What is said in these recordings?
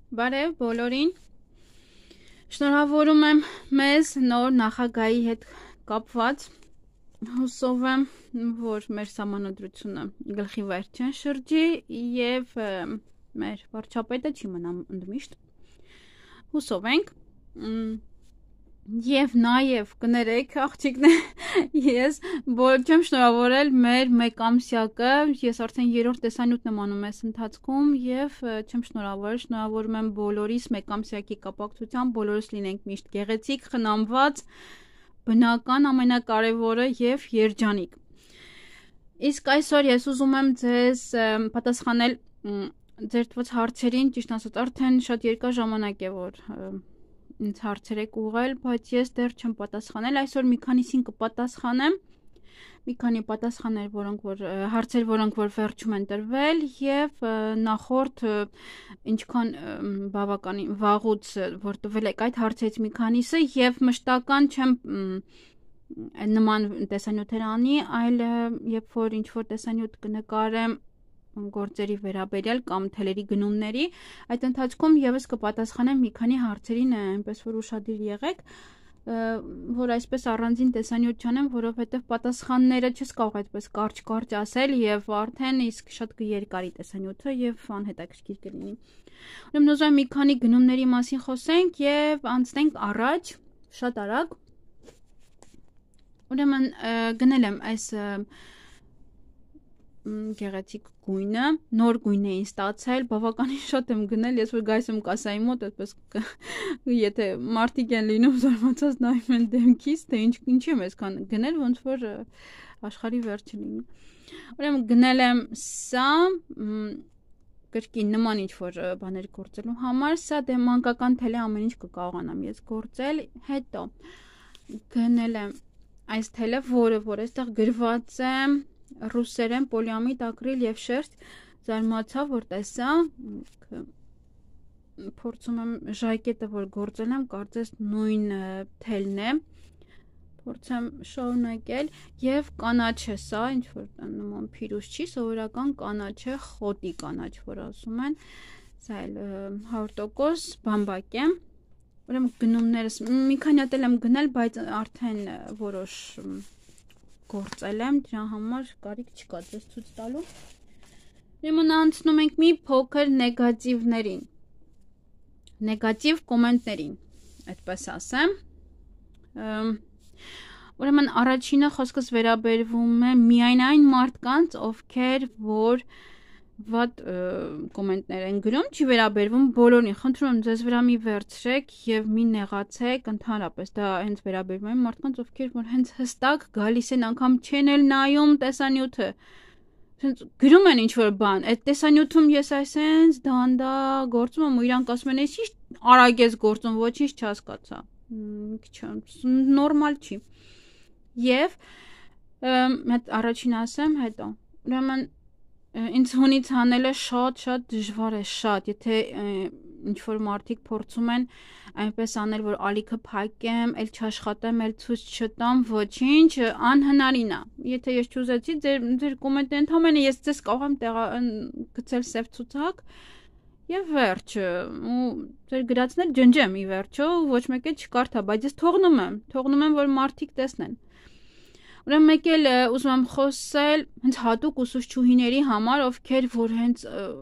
Բարև բոլորին։ Շնորհավորում եմ մեզ նոր նախագահի հետ կապված։ Հուսով եմ, որ մեր սահմանադրությունը գլխի վեր չեն շրջի եւ մեր վարչապետը չի մնա ընդմիշտ։ Հուսով ենք։ Եվ նաև կներեք աղջիկներ ես չեմ շնորհավորել մեր մեկամսյակը, ես արդեն 3-րդ տեսանյութն եմ անում այս ընթացքում եւ չեմ շնորհավորում եմ բոլորիս մեկամսյակի կապակցությամբ, բոլորս լինենք միշտ գեղեցիկ, խնամված, բնական, ամենակարևորը եւ երջանիկ։ Իսկ այսօր ես ուզում եմ ձեզ պատասխանել ձեր տված հարցերին, ճիշտ ասած, արդեն շատ երկար ժամանակ է որ ինձ հարցեր եք ուղղել, բայց ես դեռ չեմ պատասխանել, այսօր մի քանիսին կպատասխանեմ, մի քանի պատասխաններ, հարցեր, որոնք որ վերջում են տրվել եւ նախորդ ինչքան բավականին վաղուց որ տվել եք այդ հարցերից մի քանիսը եւ մշտական չեմ նման տեսանյութեր անի, այլ երբ որ ինչ որ տեսանյութ կնկարեմ գործերի վերաբերյալ կամ թելերի գնումների, այդ ընթացքում եւս կպատասխանեմ մի քանի հարցերին, այնպես որ ուշադիր եղեք, որ այսպես առանձին տեսանյութ չանեմ, որովհետեւ պատասխանները չես կարող այդպես կարճ ասել եւ արդեն իսկ շատ կերկարի տեսանյութը եւ անհետաքրքիր կլինի։ Ուրեմն ուզում եմ մի քանի գնումների մասին խոսենք եւ անցնենք առաջ, շատ արագ։ Ուրեմն գնել եմ այս գեղեցիկ գույնը, նոր գույն էին ստացել, բավականին շատ եմ գնել, ես որ գայս եմ կասայի մոտ, այդպես եթե մարդիկ են լինում զարմացած նայում են դեմքից, թե ինչի եմ այսքան գնել, ոնց որ աշխարհի վերջը լինի։ Ուրեմն գնել եմ սա կրկին նման ինչ որ բաներ գործելու համար, սա դե մանկական թելը ամեն ինչ կկարողանամ ես գործել, հետո գնել եմ այս թելը, որ այստեղ գրված է ռուսերեն պոլիամիդ ակրիլ եւ շերտ, զարմացավ որ տեսա, փորձում եմ ժակետը որ գործել եմ, կարծես նույն թելն է, փորձեմ շարունակել եւ կանաչ է սա, ինչ որ նման փիրուզ չի, սովորական կանաչ է, խոտի կանաչ, որ ասում են, սա էլ 100% բամբակ է։ Ուրեմն գնումներս մի քանի հատ եմ գնել, բայց արդեն որոշ գործել եմ, դրա համար կարիք չկա ձեզ ցույց տալու։ Ուրեմն անցնում ենք մի փոքր նեգատիվներին։ Նեգատիվ կոմենտներին, այդպես ասեմ։ Ուրեմն առաջինը խոսքս վերաբերվում է միայն այն մարդկանց, ովքեր որ վատ կոմենտներ են գրում, չի վերաբերվում բոլորին, խնդրում եմ ձեզ վրա մի վերցրեք եւ մի նեղացեք, ընդհանրապես դա հենց վերաբերվում է մարդկանց, ովքեր որ հենց հստակ գալիս են անգամ չեն էլ նայում տեսանյութը։ Հենց գրում են ինչ որ բան, այդ տեսանյութում ես այսենց դանդա գործում եմ ու իրանք ասում են, «Էս ի՞նչ արագ ես գործում, ոչինչ չհասկացա»։ Նորմալ չի։ Եվ հետ առաջին ասեմ, հետո ուրեմն ինձ հունից հանելը շատ դժվար է, շատ, եթե ինչ որ մարդիկ փորձում են այնպես անել, որ ալիքը փակեմ, էլ չաշխատեմ, էլ ցույց չտամ, ոչինչ, անհնարին է։ Եթե ես չուզեցի, ձեր կոմենտը ընդհանրապես ես ձեզ կարող եմ գցել սև ցուցակ եւ վերջ, ու ձեր գրածներ ջնջեմ ի վերջո, ոչ մեկը չկարդա, բայց ես թողնում եմ, որ մարդիկ տեսնեն։ Ուրեմն մեկ էլ ուզում եմ խոսել հենց հատուկ ուսուցչուհիների համար, ովքեր որ հենց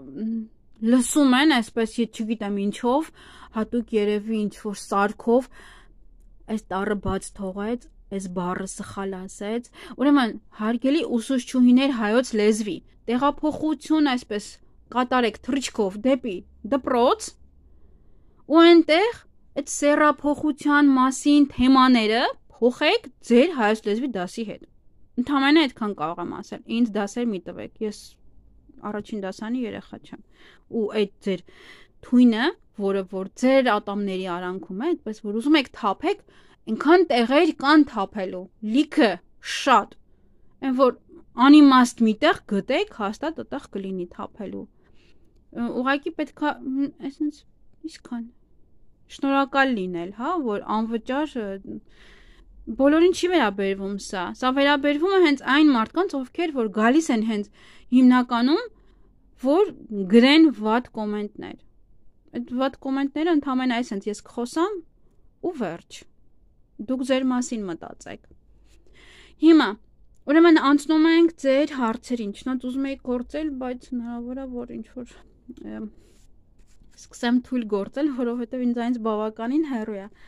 լսում են, այսպես ես չգիտեմ ինչով, հատուկ երևի ինչ որ սարքով, այս տառը բաց թողեց, այս բառը սխալ ասեց։ Ուրեմն հարգելի ուսուցչուհիներ հայոց լեզվի, տեղափոխություն այսպես կատարեք թռիչքով դեպի դպրոց, ու այնտեղ այդ սեռափոխության մասին թեմաները փոխեք ձեր հայոց լեզվի դասի հետ։ Ընդհանրապես այդքան կարող եմ ասել։ Ինձ դասեր մի տվեք։ Ես առաջին դասանի երեխա չեմ։ Ու այդ ձեր թույնը, որը որ ձեր ատամների արանքում է, այդպես որ ուզում եք թափեք, այնքան տեղեր կան թափելու։ Լիքը շատ։ Այն որ անիմաստ միտեղ գտեք, հաստատ այդտեղ կլինի թափելու։ Ուղղակի պետքա այսինքն իսկան շնորհակալ լինել, հա, որ անվճար բոլորին չի վերաբերվում սա վերաբերվում է հենց այն մարդկանց, ովքեր որ գալիս են հենց հիմնականում, որ գրեն վատ կոմենտներ։ այդ վատ կոմենտները ընդհանրապես այսպես ես կխոսամ ու վերջ։ Դուք ձեր մասին մտածեք։ Հիմա ուրեմն անցնում ենք ձեր հարցերին, չնայած ուզում եք գործել, բայց հնարավոր է որ ինչ որ սկսեմ թույլ գործել, որովհետև ինձ այնց բավականին հեռու է։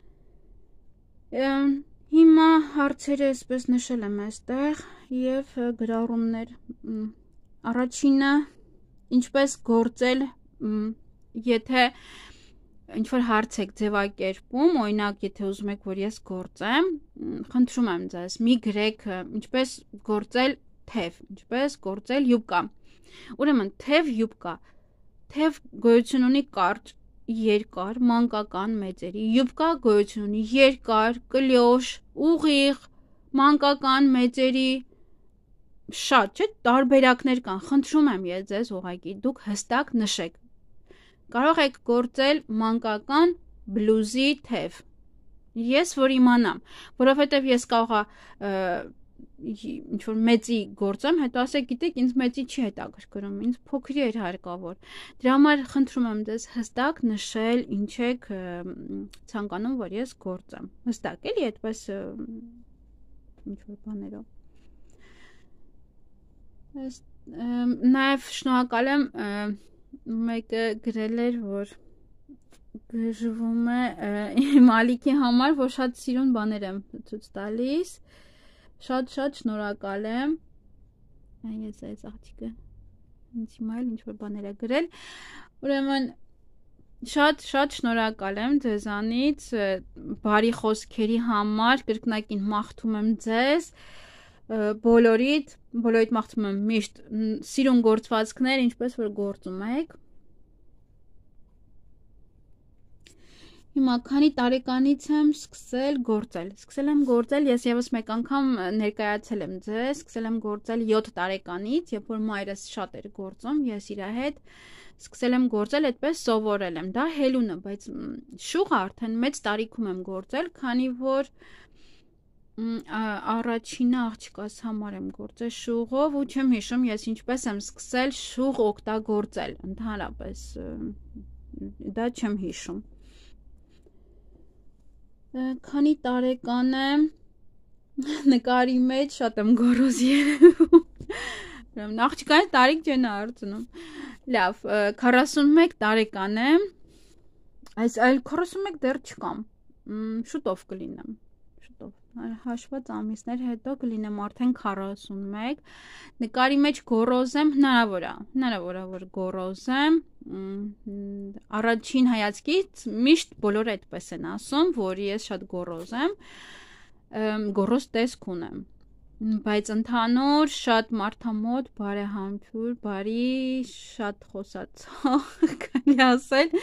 Հիմա հարցերը այսպես նշել եմ այստեղ եւ գրառումներ։ Առաջինը ինչպես գործել, եթե ինչ որ հարց եք ձևակերպում, օրինակ, եթե ուզում եք, որ ես գործեմ, խնդրում եմ ձեզ, մի գրեք ինչպես գործել թև, ինչպես գործել յուբկա։ Ուրեմն թև յուբկա, թև գոյություն ունի կարճ, երկար, մանկական մեծերի, յուբկա գոյություն ունի երկար, կլյոշ, ուղիղ, մանկական մեծերի, շատ, չէ՞, տարբերակներ կան, խնդրում եմ ես ձեզ ուղղակի, դուք հստակ նշեք։ Կարող եք գործել մանկական բլուզի թև։ Ես որ իմանամ, որովհետև ես կարողա ինչ որ մեծի գործեմ, հետո ասեք, գիտեք, ինձ մեծի չի հետաքրքրում, ինձ փոքրի էր հարկավոր։ Դրա համար խնդրում եմ ձեզ հստակ նշել, ինչ եք ցանկանում, որ ես գործեմ։ Հստակ էլի, այդպես ինչ որ բաներով։ Նաև շնորհակալ եմ մեկը գրել էր, որ գրվում է Մալիքի համար, որ շատ սիրուն բաներ եմ ցույց տալիս։ Շատ շնորհակալ եմ։ Այս աղջիկը ինձ հիմա էլ ինչ որ բաներ է գրել։ Ուրեմն շատ շնորհակալ եմ ձեզանից բարի խոսքերի համար, կրկնակին մաղթում եմ ձեզ բոլորիդ մաղթում եմ միշտ սիրուն գործվածքներ, ինչպես որ գործում եք։ Հիմա քանի տարեկանից եմ սկսել գործել, ես եւս մեկ անգամ ներկայացել եմ ձեզ, սկսել եմ գործել 7 տարեկանից, երբ որ մայրս շատ էր գործում, ես իր հետ սկսել եմ գործել, այդպես սովորել եմ, դա հելուն է, բայց շուղը արդեն մեծ տարիքում եմ գործել, քանի որ առաջինը աղջկաս համար եմ գործել շուղով ու չեմ հիշում ես ինչպես եմ սկսել շուղ օգտագործել, ընդհանրապես դա չեմ հիշում։ Քանի տարեկան եմ, նկարի մեջ շատ եմ գոռոզ երևում։ Աղջկային տարիք չեն հարցնում։ Լավ, 41 տարեկան եմ, այլ 41 դեռ չկամ, շուտով կլինեմ, հաշված ամիսներ հետո կլինեմ արդեն 41, նկարի մեջ գոռոզ եմ, հնարավոր է որ գոռոզ եմ, առաջին հայացքից միշտ բոլորը այդպես են ասում, որ ես շատ գոռոզ եմ, գոռոզ տեսք ունեմ, բայց ընդհանուր շատ մարդամոտ, բարեհամբույր, բարի, շատ խոսացող, կարելի ասել,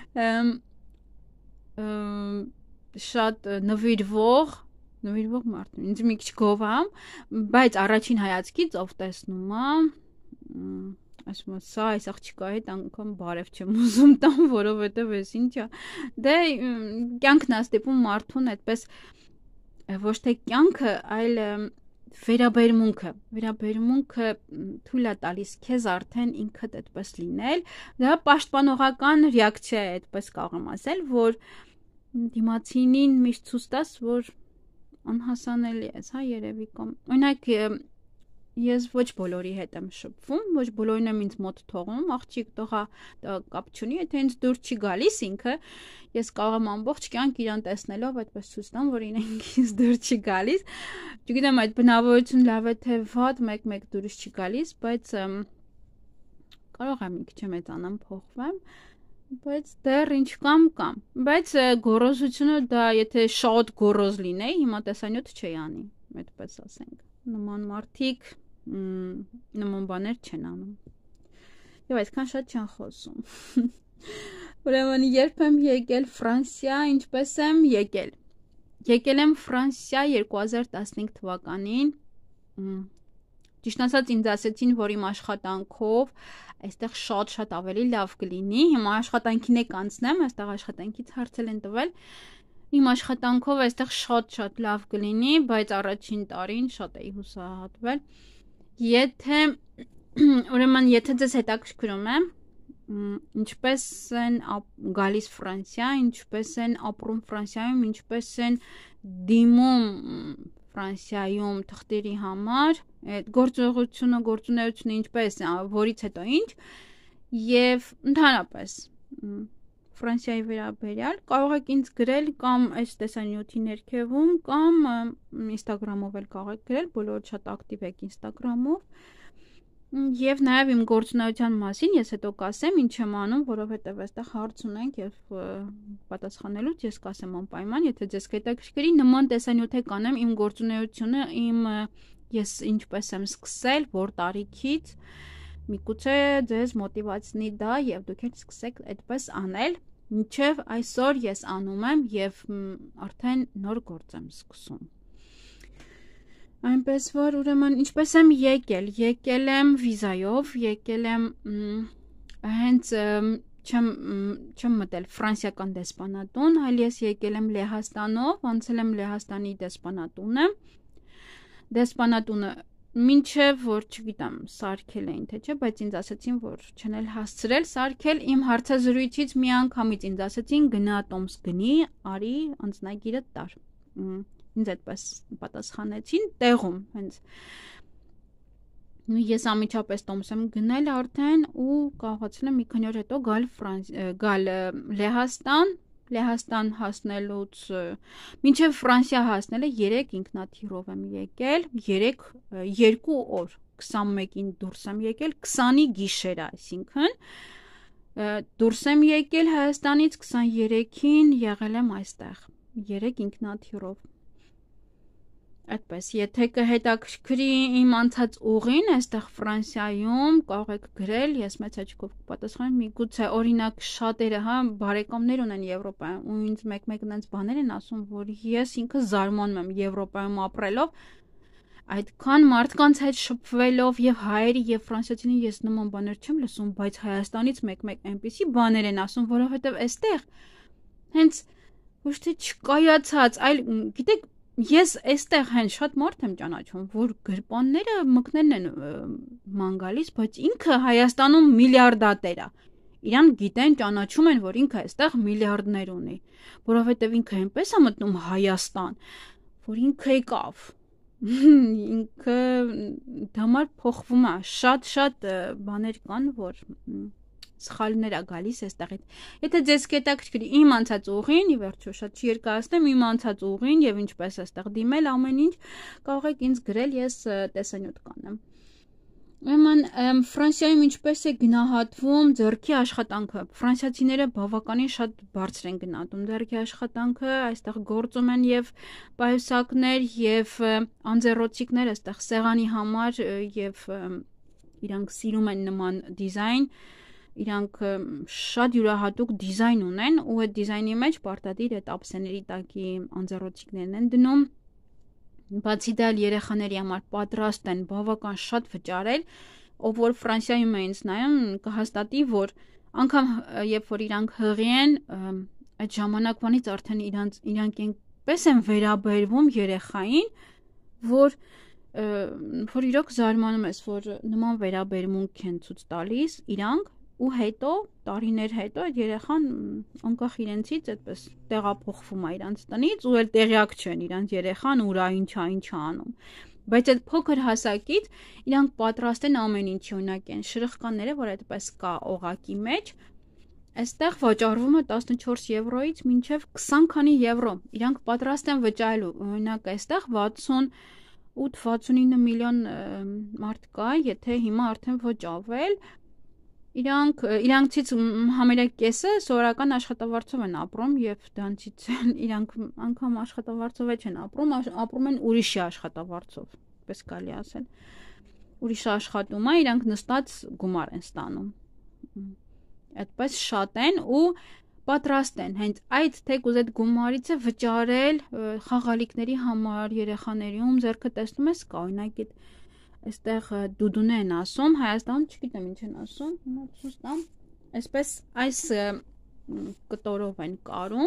շատ նվիրվող մարդ, ինձ մի քիչ գովամ, բայց առաջին հայացքից ով տեսնում է, ասում է, սա այս աղջիկայի հետ անգամ բարև չեմ ուզում տամ, որովհետև ես ինչա, դե կյանքն է ստիպում մարդուն այդպես ոչ թե կյանքը, այլ վերաբերմունքը թույլ է տալիս քեզ արդեն ինքդ այդպես լինել, դա պաշտպանողական ռեակցիա է, այդպես կարող եմ ասել, որ դիմացինին միշտ ցույց տաս, որ անհասանելի ես, հա, երևի կամ օրինակ ես ոչ բոլորի հետ եմ շփվում, ոչ բոլորին եմ ինձ մոտ թողնում, աղջիկ տղա կապ չունի, եթե ինձ դուր չի գալիս ինքը, ես կարող եմ ամբողջ կյանք իրան տեսնելով այդպես ցույց տամ, որ ինձ դուր չի գալիս, չգիտեմ այդ բնավորություն լավ է թե վատ, մեկ դուրս չի գալիս, բայց կարող եմ մի քիչ մեծանամ, փոխվեմ, բայց դեռ ինչ կամ, բայց գոռոզությունը դա եթե շատ գոռոզ լինեի, հիմա տեսանյութ չի անի, այդպես ասենք, նման մարդիկ նման բաներ չեն անում, և այսքան շատ չեն խոսում, ուրեմն երբ եմ եկել Ֆրանսիա, ինչպես եմ եկել եմ Ֆրանսիա 2015 թվականին, ճիշտ ասած ինձ ասեցին, որ իմ աշխատանքով այստեղ շատ ավելի լավ կլինի, հիմա աշխատանքին եք անցնեմ, այստեղ աշխատանքից հարցել են տվել, իմ աշխատանքով այստեղ շատ լավ կլինի, բայց առաջին տարին շատ էի հուսահատվել, ուրեմն եթե ձեզ հետաքրքրում է, ինչպես են գալիս Ֆրանսիա, ինչպես են ապրում Ֆրանսիայում, ինչպես են դիմում Ֆրանսիայում թղթերի համար, այդ գործունեությունը ինչպես, որից հետո ինչ, եւ ընդհանրապես Ֆրանսիայի վերաբերյալ կարող եք ինձ գրել կամ այս տեսանյութի ներքևում կամ Instagram-ով էլ կարող եք գրել, բոլորը շատ ակտիվ եք Instagram-ով եւ նաեւ իմ գործունեության մասին ես հետո կասեմ ինչ եմ անում, որովհետեւ այստեղ հարց ունենք եւ պատասխանելուց ես կասեմ անպայման, եթե ձեզ հետաքրքրի նման տեսանյութ կանեմ իմ գործունեությունը, ես ինչպես եմ սկսել, որ տարիքից միգուցե ձեզ մոտիվացնի դա եւ դուք էլ սկսեք այդպես անել, մինչեւ այսօր ես անում եմ եւ արդեն նոր գործ եմ սկսում։ Այնպես որ ուրեմն ինչպես եմ եկել եմ վիզայով, եկել եմ հենց չեմ մտել ֆրանսիական դեսպանատուն, այլ ես եկել եմ Լեհաստանով, անցել եմ Լեհաստանի դեսպանատունը։ Դեսպանատունը մինչև որ չգիտեմ սարքել էին թե չէ, բայց ինձ ասացին որ չեն էլ հասցրել սարքել, իմ հարցազրույցից մի անգամից ինձ ասացին գնա Տոմս գնի, արի անձնագիրը տար։ Ինձ այդպես պատասխանեցին տեղում հենց ես ամիջապես Տոմս եմ գնել արդեն ու կարողացել եմ մի քանի օր հետո գալ Լեհաստան հասնելուց մինչև Ֆրանսիա հասնելը 3 ինքնաթիռով եմ եկել, 2 օր 21-ին դուրս եմ եկել, 20-ի գիշերը, այսինքն դուրս եմ եկել Հայաստանից 23-ին եղել եմ այստեղ 3 ինքնաթիռով։ Այդպես, եթե կհետաքրքրի իմ անցած ուղին այստեղ Ֆրանսիայում, կարող եք գրել, ես մեծ հաճույքով կպատասխանեմ, միգուցե օրինակ շատերը, բարեկամներ ունեն Եվրոպայում, ու ինձ մեկ-մեկն այնց բաներ են ասում, որ ես ինքը զարմանում եմ Եվրոպայում ապրելով, այդքան մարդկանց հետ շփվելով եւ հայերի եւ ֆրանսիացիների ես նման բաներ չեմ լսում, բայց Հայաստանից մեկ-մեկ այնպիսի բաներ են ասում, որովհետեւ այստեղ հենց ոչ թե չկայացած, այլ գիտեք ես այստեղ հենց շատ մարդ եմ ճանաչում, որ գրպանները մկնելն են ման գալիս, բայց ինքը Հայաստանում միլիարդատեր է։ Իրան գիտեն, ճանաչում են, որ ինքը այստեղ միլիարդներ ունի, որովհետև ինքը այնպես է մտնում Հայաստան, որ ինքը եկավ։ Ինքը դամար փոխվում է, շատ բաներ կան, որ սխալներ է գալիս այստեղից։ Եթե ձեզ կհետաքրքրի իմ անցած ուղին, ի վերջո շատ չերկարացնեմ իմ անցած ուղին եւ ինչպես այստեղ դիմել ամեն ինչ, կարող եք ինձ գրել, ես տեսանյութ կանեմ։ Ուրեմն Ֆրանսիայում ինչպես է գնահատվում ձեռքի աշխատանքը։ Ֆրանսիացիները բավականին շատ բարձր են գնահատում ձեռքի աշխատանքը, այստեղ գործում են եւ պայուսակներ եւ անձեռոցիկներ այստեղ սեղանի համար եւ իրանք սիրում են նման դիզայն։ Իրանք շատ յուրահատուկ դիզայն ունեն ու այդ դիզայնի մեջ պարտադիր այդ ափսեների տակի անձեռոցիկներն են դնում։ Բացի դա երեխաների համար պատրաստ են բավական շատ վճարել, ով որ Ֆրանսիայում է ինձ նայում կհաստատի, որ անգամ երբ որ իրանք հղի են, այդ ժամանակվանից արդեն իրանք այնպես են վերաբերվում երեխային, որ իրոք զարմանում ես, որ նման վերաբերմունք են ցույց տալիս իրանք ու հետո տարիներ հետո այդ երեխան անկախ իրենցից այդպես տեղափոխվում է իրանց տնից ու էլ տեղյակ չեն իրանց երեխան ուրա ինչ անում, բայց այդ փոքր հասակից իրանք պատրաստ են ամեն ինչի, օրինակ են շրխկանները, որ այդպես կա օղակի մեջ, այստեղ վճարվում է 14 եվրոից մինչև 20 քանի եվրո, իրանք պատրաստ են վճարելու, օրինակ այստեղ 68-69 միլիոն մարդ կա, եթե հիմա արդեն վճարվել Իրանքցից համարյա կեսը սովորական աշխատավարձով են ապրում եւ դրանցից իրանք անգամ աշխատավարձով չեն ապրում են ուրիշի աշխատավարձով, պես կարելի ասել։ Ուրիշը աշխատում է, իրանք նստած գումար են ստանում։ Այդպես շատ են ու պատրաստ են հենց այդ թեկուզ այդ գումարից է վճարել խաղալիքների համար երեխաներիում, ձեռքը տեսնում ես կա օրինակ այստեղ դուդուն են ասում, Հայաստանում չգիտեմ ինչ են ասում, հիմա ցույց տամ, այսպես այս կտորով են կարում,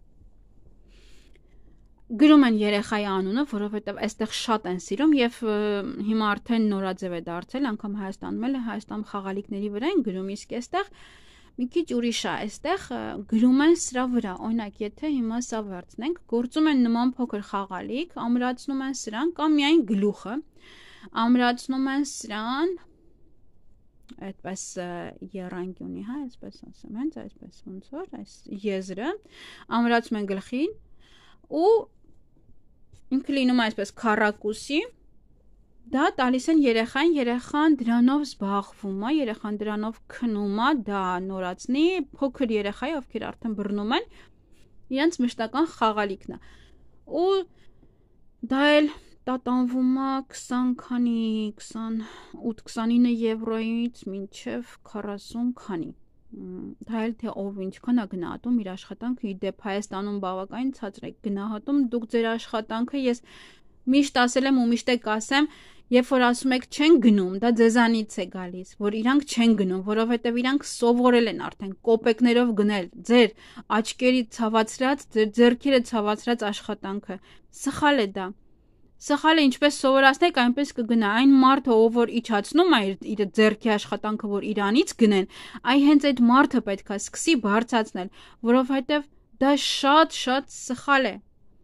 գրում են երեխայի անունը, որովհետև այստեղ շատ են սիրում եւ հիմա արդեն նորաձև է դարձել, անգամ Հայաստանում էլ Հայաստանում խաղալիքների վրա են գրում, իսկ այստեղ մի քիչ ուրիշ է, այստեղ գրում են սրա վրա, օրինակ, եթե հիմա սա վերցնենք, գործում են նման փոքր խաղալիք, ամրացնում են սրան կամ միայն գլուխը, ամրացնում են սրան, այդպես եռանկյունի, հա, այսպես ասեմ, հենց այսպես ոնց որ, այս եզրը, ամրացում են գլխին ու ինքը լինում է այսպես քառակուսի, դա տալիս են երեխային, երեխան դրանով զբաղվում է, երեխան դրանով քնում է, դա նորացնի, փոքր երեխայի, ովքեր արդեն բռնում են, իրենց մշտական խաղալիքն է։ Ու դա էլ տատանվում է 20 քանի, 28-29 եվրոյից մինչև 40 քանի։ Դա էլ թե ով ինչքան է գնահատում իր աշխատանքը, ի դեպ Հայաստանում բավականին ցածր է գնահատում, դուք ձեր աշխատանքը ես միշտ ասել եմ ու միշտ կասեմ, երբ որ ասում եք չեն գնում, դա ձեզանից է գալիս, որ իրանք չեն գնում, որովհետև իրանք սովորել են արդեն կոպեկներով գնել ձեր աչքերի ցավացրած, ձեր ձեռքերը ցավացրած աշխատանքը։ Սխալ է դա։ Սխալ է, ինչպես սովորացնեք, այնպես կգնա։ Այն մարդը, ով որ իջացնում է իր ձեռքի աշխատանքը, որ իրանից գնեն, այ հենց այդ մարդը պետք է սկսի բարձրացնել, որովհետև դա շատ սխալ է։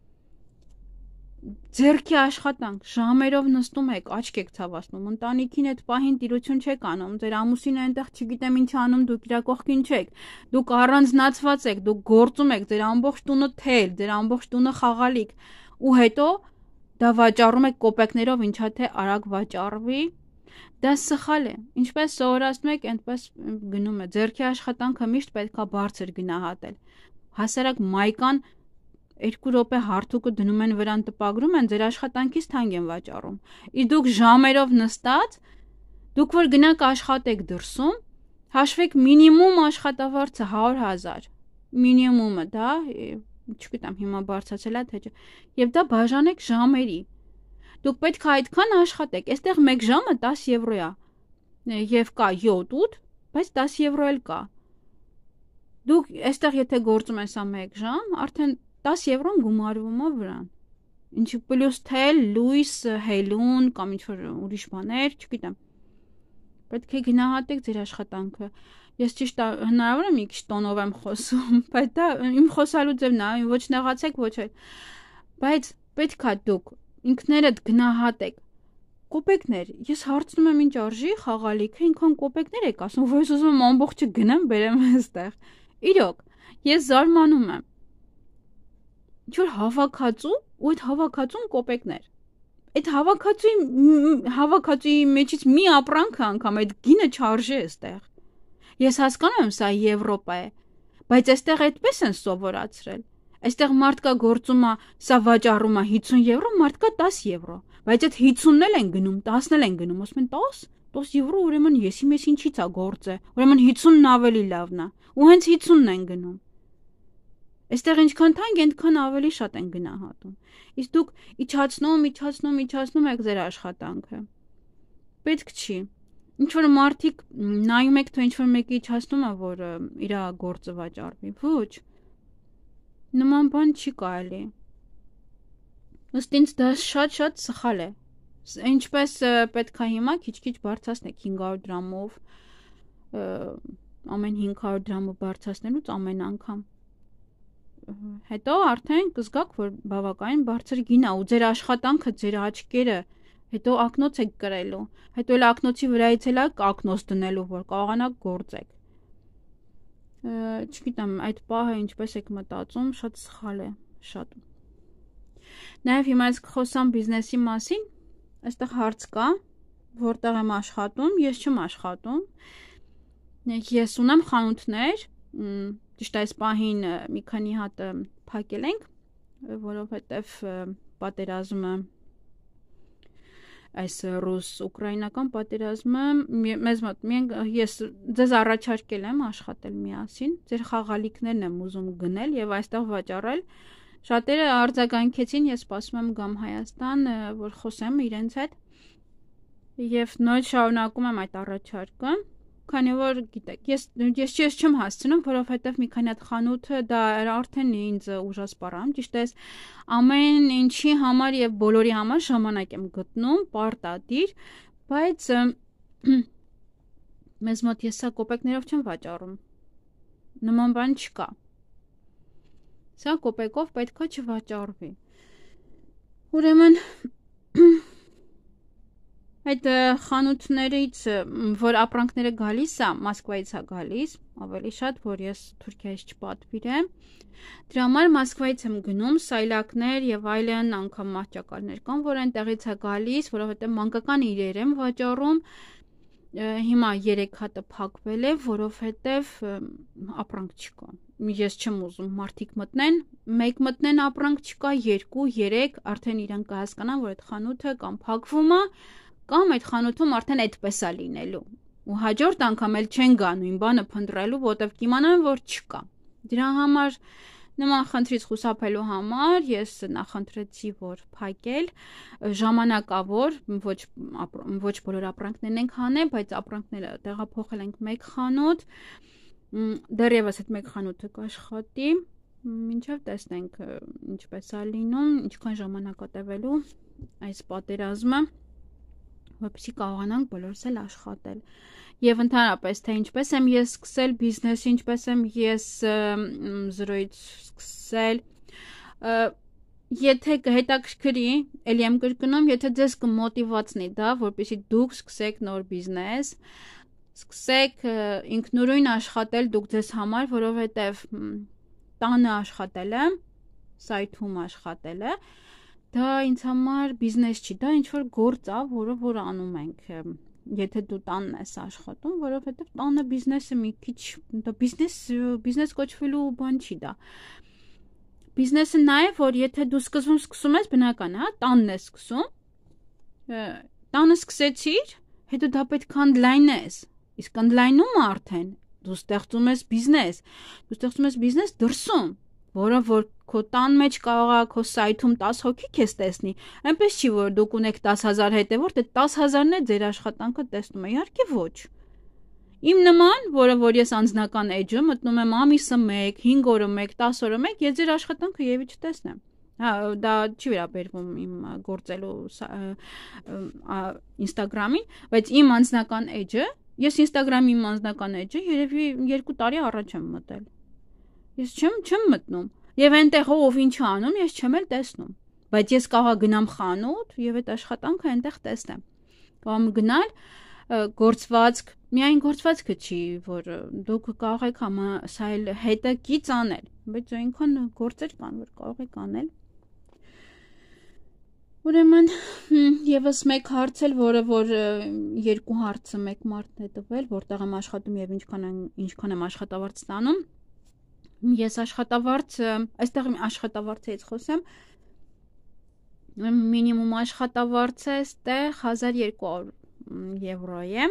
Ձեռքի աշխատանք, ժամերով նստում եք, աչք եք ցավացնում, ընտանիքին այդ պահին տիրություն չեք անում, ձեր ամուսինը այնտեղ չգիտեմ ինչ անում, դուք իր կողքին չեք, դուք առանձնացված եք, դուք գործում եք, ձեր ամբողջ տունը թել, ձեր ամբողջ տունը խաղալիք, ու հետո դա վաճառում եք կոպեկներով, ինչա թե արագ վաճառվի, դա սխալ է, ինչպես սովորացնում եք, այնպես գնում է, ձեռքի աշխատանքը միշտ պետք է բարձր գնահատել, հասարակ մայկան 2 րոպե հարթուկը դնում են վրան տպագրում են, ձեր աշխատանքից թանկ են վաճառում, իսկ դուք ժամերով նստած, դուք որ գնաք աշխատեք դրսում, հաշվեք մինիմում աշխատավարձը 100,000, մինիմումը դա, չգիտեմ հիմա բարձրացել է թե չէ, եւ դա բաժանեք ժամերի, դուք պետք է այդքան աշխատեք, այստեղ 1 ժամը 10 եվրո է, եւ կա 7-8, բայց 10 եվրո էլ կա, դուք այստեղ եթե գործում ես 1 ժամ, արդեն 10 եվրոն գումարվում է վրան, ինչի պլյուս թել, լույս, հելուն, կամ ինչ-որ ուրիշ բաներ, չգիտեմ, պետք է գնահատեք ձեր աշխատանքը, ես ճիշտ հնարավոր է մի քիչ տոնով եմ խոսում, բայց դա իմ խոսալու ձևն է, ոչ նեղացեք, ոչ այլ, բայց պետք է դուք ինքներդ գնահատեք, կոպեկներ, ես հարցնում եմ ինչ արժի խաղալիքը, ինքան կոպեկներ եք ասում, որ ես ուզում եմ ամբողջը գնեմ, բերեմ այստեղ, իրոք, ես զարմանում եմ, ինչ-որ հավաքածու ու այդ հավաքածուն կոպեկներ, այդ հավաքածուի մեջից մի ապրանքը անգամ, այդ գինը չարժե այստեղ, ես հասկանում եմ սա Եվրոպա է, բայց այստեղ այդպես են սովորացրել, այստեղ մարդկա գործում է, սա վաճառում է 50 եվրո, մարդկա 10 եվրո, բայց այդ 50-ն էլ են գնում, 10-ն էլ են գնում, ասում են 10 եվրո, ուրեմն եսի մեզ ինչից է գործը, ուրեմն 50-ն ավելի լավն է, ու հենց 50-ն են գնում, այստեղ ինչքան թանկ, այնքան ավելի շատ են գնահատում, իսկ դուք իջացնում եք ձեր աշխատանքը, պետք չի, ինչ-որ մարդիկ նայում եք, թե ինչ-որ մեկը իջացնում է, որ իր գործը վաճառվի, ոչ, նման բան չի կարելի, ըստ ինձ դա շատ սխալ է, ինչպես պետք է հիմա քիչ բարձրացնեք 500 դրամով, ամեն 500 դրամը բարձրացնելուց ամեն անգամ, հետո արդեն կզգաք, որ բավականին բարձր գին է ու ձեր աշխատանքը, ձեր աչքերը, հետո ակնոց եք կրելու, հետո էլ ակնոցի վրայից էլ ակնոց դնելու, որ կարողանաք գործեք, չգիտեմ, այդ պահը ինչպես եք մտածում, շատ սխալ է, շատ, նաև հիմա ես կխոսամ բիզնեսի մասին, այստեղ հարց կա, որտեղ եմ աշխատում, ես չեմ աշխատում, ես ունեմ խանութներ, ճիշտ այս պահին մի քանի հատ փակել ենք, որովհետև պատերազմը, այս ռուս-ուկրաինական պատերազմը մեզ մոտ, ես ձեզ առաջարկել եմ աշխատել միասին, ձեր խաղալիքներն եմ ուզում գնել և այստեղ վաճառել, շատերը արձագանքեցին, ես սպասում եմ գամ Հայաստան, որ խոսեմ իրենց հետ և նոր շարունակում եմ այդ առաջարկը, քանի որ գիտեք, ես չեմ հասցնում, որովհետև մի քանի հատ խանութը դա արդեն ինձ ուժասպառամ, ճիշտ է, ամեն ինչի համար եւ բոլորի համար ժամանակ եմ գտնում, պարտադիր, բայց մեզ մոտ ես սա կոպեկներով չեմ վաճառում, նման բան չկա։ Սա կոպեկով պետքա չվաճառվի։ Ուրեմն այդ խանութներից, որ ապրանքները գալիս է, Մոսկվայից է գալիս, ավելի շատ, որ ես Թուրքիայից չպատվիրեմ, դրա համար Մոսկվայից եմ գնում, սայլակներ եւ այլն, անգամ մահճակալներ կան, որ այնտեղից է գալիս, որովհետեւ մանկական իրեր եմ վաճառում, հիմա 3 հատը փակվել է, որովհետեւ ապրանք չկա։ Ես չեմ ուզում մարդիկ մտնեն, 1 մտնեն ապրանք չկա, 2, 3, արդեն իրանք կհասկանան, որ այդ խանութը կամ փակվում է, կամ այդ խանութում արդեն այդպես է լինելու։ Ու հաջորդ անգամ էլ չեն գա նույն բանը փնտրելու, որտեվ կիմանան, որ չկա։ Դրա համար նման խնդրից խուսափելու համար ես նախընտրեցի, որ փակել ժամանակավոր, ոչ բոլոր ապրանքներն ենք հանել, բայց ապրանքները տեղափոխել ենք 1 խանութ, դեռևս այդ 1 խանութը կաշխատի, մինչև տեսնենք ինչպես է լինում, ինչքան ժամանակ է տևելու այս պատերազմը, որպեսզի կարողանանք բոլորս էլ աշխատել։ Եվ ընդհանրապես թե ինչպես եմ ես սկսել բիզնեսը, ինչպես եմ ես 0-ից սկսել, եթե կհետաքրքրի, ելի եմ կրկնում, եթե ձեզ կմոտիվացնի դա, որպեսզի դուք սկսեք նոր բիզնես, սկսեք ինքնուրույն աշխատել դուք ձեզ համար, որովհետև տանը աշխատելը, սայթում աշխատելը, դա ինձ համար բիզնես չի, դա ինչ-որ գործ է, որը որ անում ենք, եթե դու տանն ես աշխատում, որովհետև տանը բիզնեսը մի քիչ, դա բիզնես կոչվելու բան չի դա։ Բիզնեսը նա է, որ եթե դու սկսում ես, բնական է, տանն ես սկսում, տանը սկսեցիր, հետո դա պետք է ընդլայնես, իսկ ընդլայնում արդեն, դու ստեղծում ես բիզնես դրսում, որը որ քո տան մեջ կարող է քո սայթում 10 հոգի քեզ տեսնի, այնպես չի, որ դուք ունեք 10,000 հետևորդ, այդ 10,000-ն է ձեր աշխատանքը տեսնում է, իհարկե ոչ։ Իմ նման, որը որ ես անձնական էջը մտնում եմ ամիսը 1, 5 օրը 1, 10 օրը 1, ես ձեր աշխատանքը եւի չտեսնեմ։ Հա, դա չի վերաբերվում իմ գործելու Instagram-ին, բայց իմ անձնական էջը, ես Instagram-ի իմ անձնական էջը երևի 2 տարի առաջ եմ մտել։ Ես չեմ մտնում։ Եվ այնտեղ ով ինչ անում, ես չեմ էլ տեսնում։ Բայց ես կարող գնամ խանութ եւ այդ աշխատանքը այնտեղ տեսնեմ։ Կամ գնալ գործվածք, միայն գործվածքը չի, որ դուք կարող եք սա էլ հետը կից անել, բայց այնքան գործեր կան, որ կարող եք անել։ Ուրեմն եւս մեկ հարց էլ, որը որ 2 հարցը մեկ մարդն է տվել, որտեղ եմ աշխատում եւ ինչքան եմ աշխատավարձ ստանում։ Ես աշխատավարձ, այստեղ աշխատավարձից խոսեմ, մինիմում աշխատավարձը այստեղ 1200 եվրո է,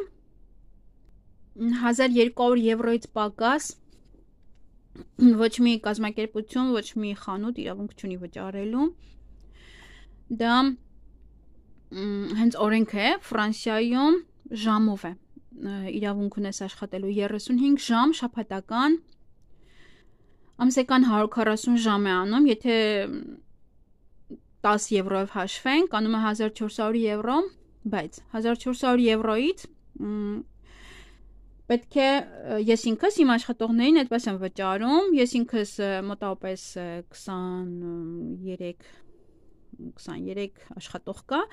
1200 եվրոից պակաս ոչ մի կազմակերպություն, ոչ մի խանութ իրավունք չունի վճարելու, դա հենց օրենք է, Ֆրանսիայում ժամով է, իրավունք ունես աշխատելու 35 ժամ շաբաթական, ամսական 140 ժամ է անում, եթե 10 եվրոյով հաշվենք, անում է 1400 եվրո, բայց 1400 եվրոից պետք է ես ինքս իմ աշխատողներին այդպես եմ վճարում, ես ինքս մոտավորապես 23 աշխատող կա,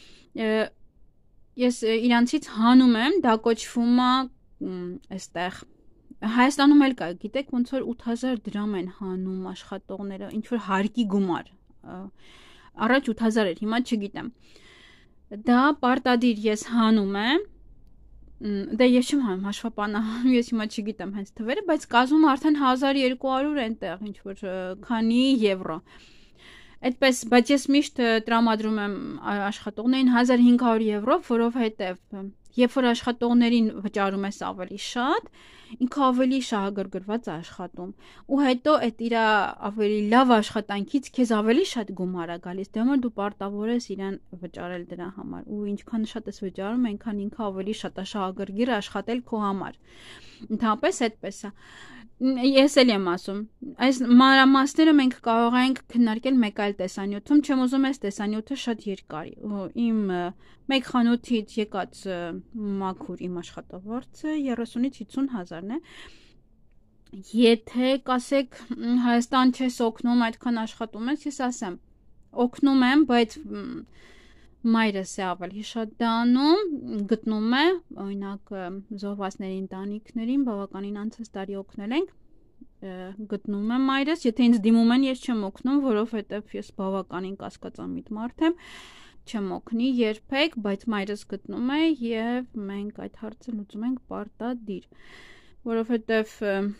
ես իրանցից հանում եմ, դա կոչվում է այստեղ Հայաստանում էլ կա, գիտեք, ոնց որ 8000 դրամ են հանում աշխատողները, ինչ որ հարկի գումար։ Առաջ 8000 էր, հիմա չգիտեմ։ Դա պարտադիր ես հանում եմ։ Դե ես չեմ հանում, հաշվապանահանում, ես հիմա չգիտեմ հենց թվերը, բայց կազմում արդեն 1200 այնտեղ, ինչ որ քանի եվրո։ Այդպես, բայց ես միշտ տրամադրում եմ աշխատողներին 1500 եվրո, որովհետև երբ որ աշխատողներին վճարում ես ավելի շատ, ինքը ավելի շահագրգռված է աշխատում ու հետո այդ իր ավելի լավ աշխատանքից քեզ ավելի շատ գումար է գալիս, դե համար դու պարտավոր ես իրան վճարել դրա համար ու ինչքան շատ ես վճարում, այնքան ինքը ավելի շատ է շահագրգիռ աշխատել քո համար։ Ընդհանրապես այդպես է։ Ես էլ եմ ասում, այս մանրամասները մենք կարող ենք քննարկել մեկ այլ տեսանյութում, չեմ ուզում այս տեսանյութը շատ երկար։ Իմ մեկ խանութից եկած մաքուր իմ աշխատավարձը 30-ից 50 հազարն է։ Եթե կասեք Հայաստան չես օգնում, այդքան աշխատում ես, ես ասեմ, օգնում եմ, բայց մայրս է ավելի շատ դա անում, գտնում է, օրինակ զոհվածների ընտանիքներին բավականին անցած տարի օգնել ենք, գտնում եմ մայրս, եթե ինձ դիմում են, ես չեմ օգնում, որովհետև ես բավականին կասկածամիտ մարդ եմ, չեմ օգնի երբեք, բայց մայրս գտնում է եւ մենք այդ հարցը լուծում ենք պարտադիր, որովհետև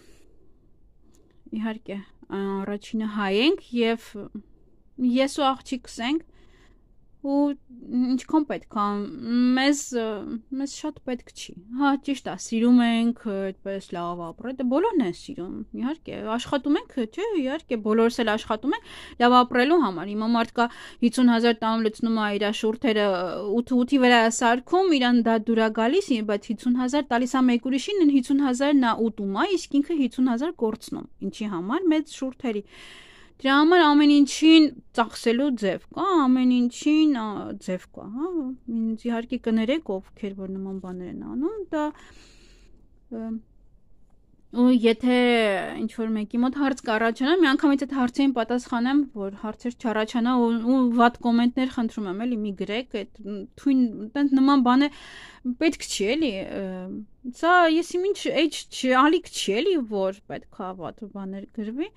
իհարկե առաջինը հայ ենք եւ ես ու աղջիկս ենք ու ինչքան պետք է մեզ շատ պետք չի հա ճիշտ է սիրում ենք այդպես լավ ապրել դե բոլորն են սիրում իհարկե աշխատում ենք չէ իհարկե բոլորս էլ աշխատում ենք լավ ապրելու համար հիմա մարդկա 50,000 տամ լցնում է իր շուրթերը 8-ի վրա սարքում իրան դա դուրա գալիս բայց 50,000 տալիս է մեկ ուրիշին 50,000 նա ուտում է իսկ ինքը 50,000 կորցնում ինչի համար մեծ շուրթերի Դրա համար ամեն ինչին ծախսելու ձև կա, ամեն ինչին ձև կա, հա, ինձ իհարկե կներեք ովքեր որ նման բաներ են անում, դա ու եթե ինչ որ մեկի մոտ հարց կառաջանա, մի անգամից այդ հարցին պատասխանեմ, որ հարցեր չառաջանա ու վատ կոմենտներ խնդրում եմ, էլի մի գրեք, այդ թույն տենց նման բան է պետք չի, էլի, սա ես իմ ինչ ալիք չի, էլի, որ պետք է վատ բաներ գրվի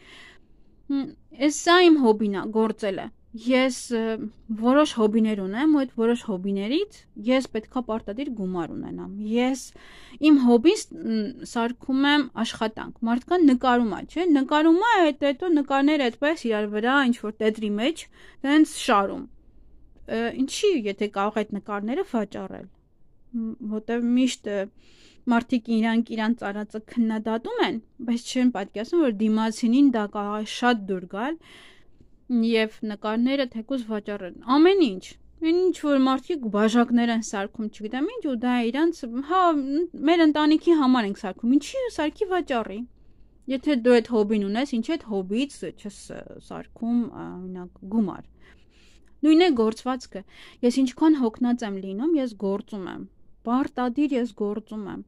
Ես սա իմ հոբին է, գործելը, ես որոշ հոբիներ ունեմ, ու այդ որոշ հոբիներից ես պետքա պարտադիր գումար ունենամ, ես իմ հոբին սարքում եմ աշխատանք, մարդկան նկարում է, չէ, նկարում է, հետո նկարներ այդպես իրար վրա, ինչ-որ տետրի մեջ, դենց շարում, ինչի, եթե կարող այդ նկարները վաճառել, որտև միշտ մարդիկ իրան ծարածը քննադատում են, բայց չեն պատկերացնում, որ դիմացինին դա կարող է շատ դուր գալ եւ նկարները թեկուզ վաճառեն։ Ամեն ինչ, որ մարդիկ բաժակներ են սարքում, չգիտեմ ինչ, ու դա իրանց, հա, մեր ընտանիքի համար ենք սարքում, ինչի սարքի վաճառի։ Եթե դու այդ հոբին ունես, ինչի այդ հոբից չես սարքում, օրինակ, գումար։ Նույնն է գործվածքը։ Ես ինչքան հոգնած եմ լինում, ես գործում եմ։ Պարտադիր ես գործում եմ։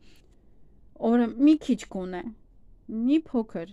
Օրը մի քիչ կունե, մի փոքր,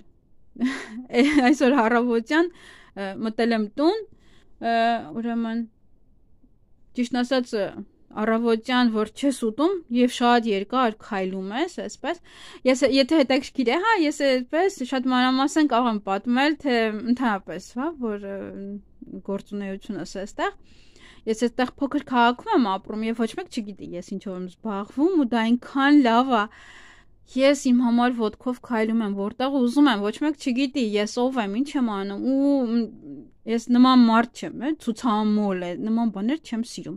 այսօր առավոտյան մտել եմ տուն, ուրեմն ճիշտ ասած առավոտյան, որ չես ուտում և շատ երկար քայլում ես, այսպես, եթե հետաքրքիր է, հա, ես այսպես շատ մանրամասն կարող եմ պատմել, թե ընդհանրապես, հա, որ գործունեությունս այստեղ, ես այստեղ փոքր քաղաքում եմ ապրում և ոչ մեկ չգիտի ես ինչով եմ զբաղվում ու դա այնքան լավ է Ես իմ համար ոտքով քայլում եմ, որտեղ ուզում եմ, ոչ մեկ չգիտի, ես ով եմ, ինչ եմ անում, ու ես նման մարդ չեմ, ցուցահամոլ է, նման բաներ չեմ սիրում,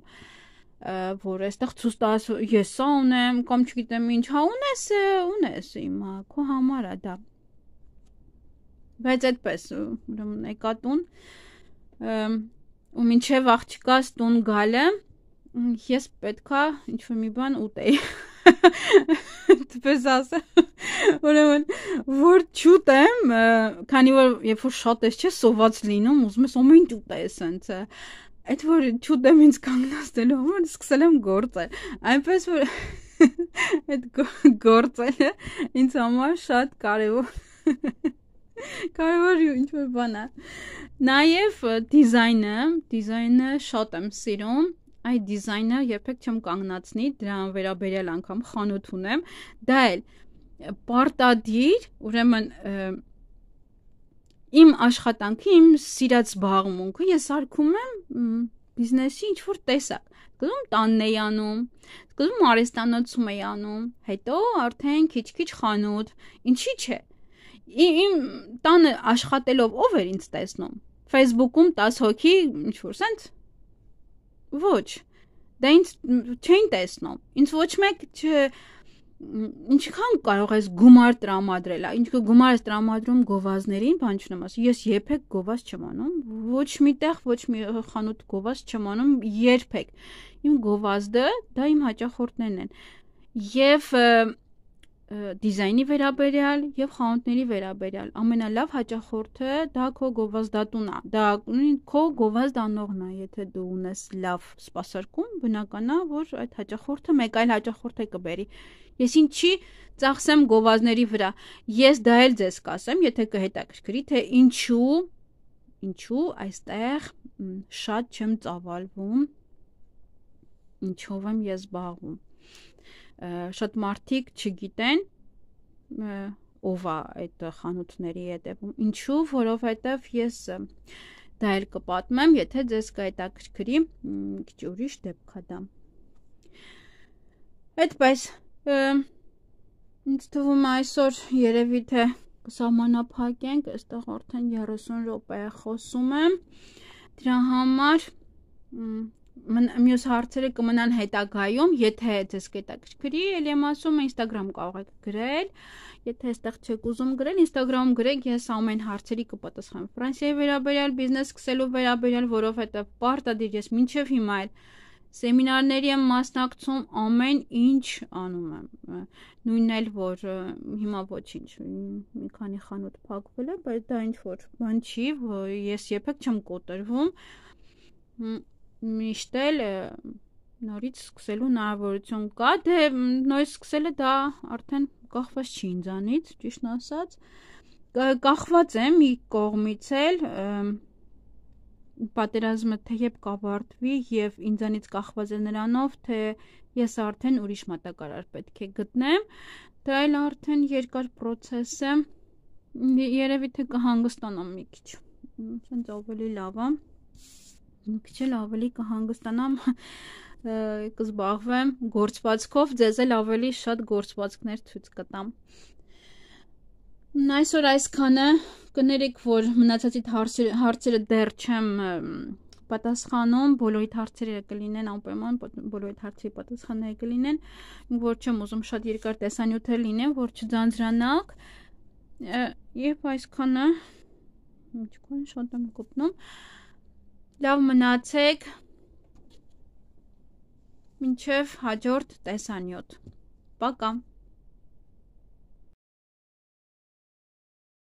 որ այստեղ ցույց տաս, ես սա ունեմ, կամ չգիտեմ ինչ, հա ունես հիմա, քո համար է դա։ Բայց այդպես, ուրեմն եկա տուն, ու մինչև աղջկաս տուն գալը, ես պետքա ինչ-որ մի բան ուտեի։ Դպես ասեմ, ուրեմն, որ չուտեմ, քանի որ երբ որ շատ ես չէ սոված լինում, ուզում ես ամեն ինչ ուտես հենց, այդ որ չուտեմ ինձ կանգնացնելու համար սկսել եմ գործել, այնպես որ այդ գործելը ինձ համար շատ կարևոր ինչ-որ բան է, նաև դիզայնը շատ եմ սիրում, Այդ դիզայնը երբեք չեմ կանգնացնի, դրան վերաբերյալ անգամ խանութ ունեմ, դա էլ պարտադիր, ուրեմն իմ աշխատանքի, իմ սիրած զբաղմունքը ես սարքում եմ բիզնեսի ինչ-որ տեսակ, սկզբում տանն էի անում, սկզբում արհեստանոցում էի անում, հետո արդեն քիչ-քիչ խանութ, ինչի՞ չէ, իմ տանը աշխատելով ով էր ինձ տեսնում, Facebook-ում 10 հոգի, ինչ-որ սենց, Ոչ, դա ինձ չէին տեսնում, ինձ ոչ մեկ ինչքան կարող ես գումար տրամադրել, ինչ գումար ես տրամադրում գովազներին, բան չնեմ ասում, ես երբեք գովազ չեմ անում, ոչ մի տեղ, ոչ մի խանութ գովազ չեմ անում, երբեք, իմ գովազդը դա իմ հաճախորդներն են, և դիզայնի վերաբերյալ եւ խանութների վերաբերյալ ամենալավ հաճախորդը դա քո գովազդատունն է, դա քո գովազդանողն է, եթե դու ունես լավ սպասարկում, բնականա, որ այդ հաճախորդը մեկ այլ հաճախորդ է կբերի։ Ես ինչի ծախսեմ գովազդների վրա, ես դա էլ ձեզ կասեմ, եթե կհետաքրքրի, թե ինչու այստեղ շատ չեմ ծավալվում, ինչով եմ ես զբաղվում։ Շատ մարդիկ չգիտեն ով է այդ խանութների հետևում, ինչու, որովհետև ես դա էլ կպատմեմ, եթե ձեզ կհետաքրքրի, քիչ ուրիշ դեպք է դա։ Այդպես ինձ թվում է այսօր երևի թե կսահմանափակենք, այստեղ արդեն 30 րոպե խոսում եմ, դրա համար մյուս հարցերը կմնան հետագայում, եթե ձեզ կհետաքրքրի, էլ եմ ասում, Instagram կարող եք գրել, եթե այստեղ չեք ուզում գրել, Instagram-ում գրեք, ես ամեն հարցերի կպատասխանեմ Ֆրանսիայի վերաբերյալ, բիզնես սկսելու վերաբերյալ, որովհետև պարտադիր ես մինչև հիմա էլ սեմինարների եմ մասնակցում, ամեն ինչ անում եմ, նույնն էլ, որ հիմա ոչինչ, մի քանի խանութ փակվել է, բայց դա ինչ-որ բան չի, ես երբեք չեմ կոտրվում, միշտ էլ նորից սկսելու հնարավորություն կա, դե նորից սկսելը դա արդեն կախված չի ինձանից, ճիշտն ասած, կախված եմ մի կողմից էլ, պատերազմը թեև կավարտվի եւ ինձանից կախված է նրանով, թե ես արդեն ուրիշ մատակարար պետք է գտնեմ, դա էլ արդեն երկար process է, երևի թե կհանգստանամ մի քիչ, ասենց ավելի լավ է, մի քիչ էլ ավելի կհանգստանամ, կզբաղվեմ գործվածքով, ձեզ էլ ավելի շատ գործվածքներ ցույց կտամ։ Այսօր այսքանը, կներեք, որ մնացածիդ հարցերը դեռ չեմ պատասխանում, բոլորիդ հարցերը կլինեն անպայման, բոլորիդ հարցերի պատասխանները կլինեն, որ չեմ ուզում շատ երկար տեսանյութեր լինեն, որ չձանձրանաք, եւ այսքանը, ինչքան շատ եմ կոպնում, լավ մնացեք, մինչև հաջորդ տեսանյութ, պակա։